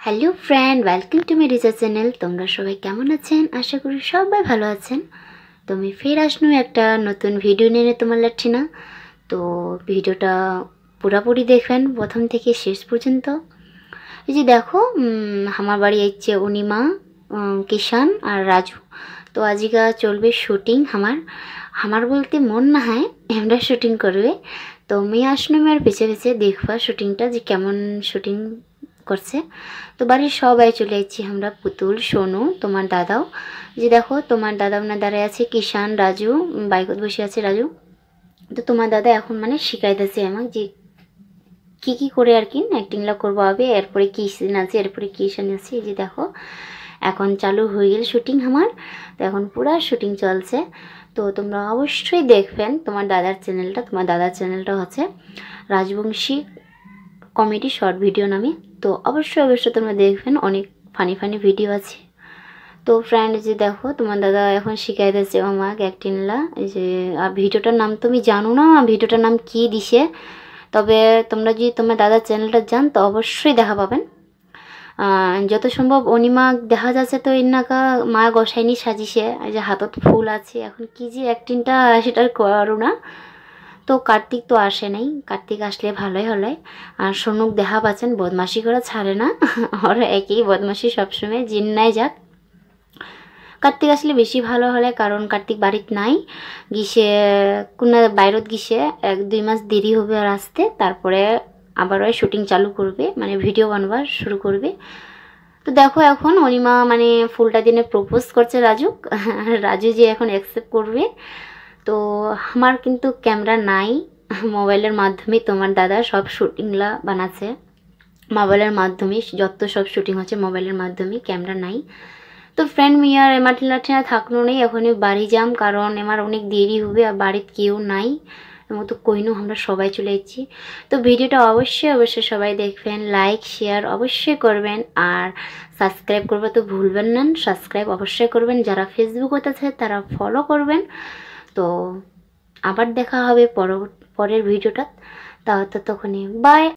Hello friend, welcome to my Risa channel. তোমরা সবাই কেমন আছেন? আশা করি সবাই ভালো আছেন। তো আমি ফের আসনু একটা নতুন ভিডিও নিয়ে তোমার লাঠি না। তো ভিডিওটা পুরাপুরি দেখবেন প্রথম থেকে শেষ পর্যন্ত। এই যে দেখো, আমার বাড়ি আইছে অনিমা, কিষান আর রাজু। তো আজকে চলবে শুটিং। আমার বলতে মন না হয় আমরা শুটিং করবে। তো মেয়ে আসনু আর পিছে পিছে দেখবা শুটিংটা যে কেমন শুটিং করছে। তো বাড়ির সবাই চলে যাচ্ছি আমরা, পুতুল, সোনু, তোমার দাদাও। যে দেখো তোমার দাদা ওনার দাঁড়ায় আছে, কিষান, রাজু বাইকত বসে আছে রাজু। তো তোমার দাদা এখন মানে শিখাইতেছে আমাকে যে কি করে আর কি অ্যাক্টিংলা করবো হবে, এরপরে কী সিন আছে, এরপরে কী সিন আছে। এই যে দেখো এখন চালু হয়ে গেল শুটিং আমার। তো এখন পুরা শুটিং চলছে। তো তোমরা অবশ্যই দেখবেন তোমার দাদার চ্যানেলটা হচ্ছে রাজবংশী কমেডি শর্ট ভিডিও নামে। তো অবশ্যই তোমরা দেখবেন, অনেক ফানি ভিডিও আছে। তো ফ্রেন্ড যে দেখো তোমার দাদা এখন শিখাইতেছে আমাকে অ্যাক্টিংলা। এই যে ভিডিওটার নাম তুমি জানো না, ভিডিওটার নাম কি দিছে, তবে তোমরা যদি তোমার দাদার চ্যানেলটা জান তো অবশ্যই দেখা পাবেন। যত সম্ভব অনিমা দেখা যাচ্ছে তো ইন্নাকা মা গোসাইনি সাজিছে, এই যে হাতত ফুল আছে। এখন কি যে অ্যাক্টিংটা সেটা করো না। তো কার্তিক তো আসে নাই, কার্তিক আসলে ভালোই হলে। আর সোনুক দেখা পাচ্ছেন বদমাশি করে ছাড়ে না আর একই বদমাশি সবসময়, জিন নাই যাক। কার্তিক আসলে বেশি ভালো হলে, কারণ কার্তিক বাড়িত নাই, গিসে কোন বাইরত গিসে 1-2 মাস দেরি হবে আর আসতে। তারপরে আবার ওই শুটিং চালু করবে, মানে ভিডিও বানবার শুরু করবে। তো দেখো এখন অনিমা মানে ফুলটা দিনে প্রপোজ করছে রাজুক রাজু যে এখন অ্যাকসেপ্ট করবে। তো আমার কিন্তু ক্যামেরা নাই, মোবাইলের মাধ্যমে তোমার দাদা সব শুটিংলা বানাচ্ছে। মোবাইলের মাধ্যমে যত সব শুটিং হচ্ছে মোবাইলের মাধ্যমে, ক্যামেরা নাই। তো ফ্রেন্ড মিয়ার এমাটি লাঠিনা থাকলো নেই, এখনই বাড়ি যাম, কারণ আমার অনেক দেরি হবে আর বাড়িতে কেউ নাই। মতো কইনু আমরা সবাই চলে যাচ্ছি। তো ভিডিওটা অবশ্যই সবাই দেখবেন, লাইক শেয়ার অবশ্যই করবেন, আর সাবস্ক্রাইব করবে তো ভুলবেন না। সাবস্ক্রাইব অবশ্যই করবেন, যারা ফেসবুক হতেছে তারা ফলো করবেন। তো আবার দেখা হবে পরের ভিডিওটা। ততক্ষণে বাই।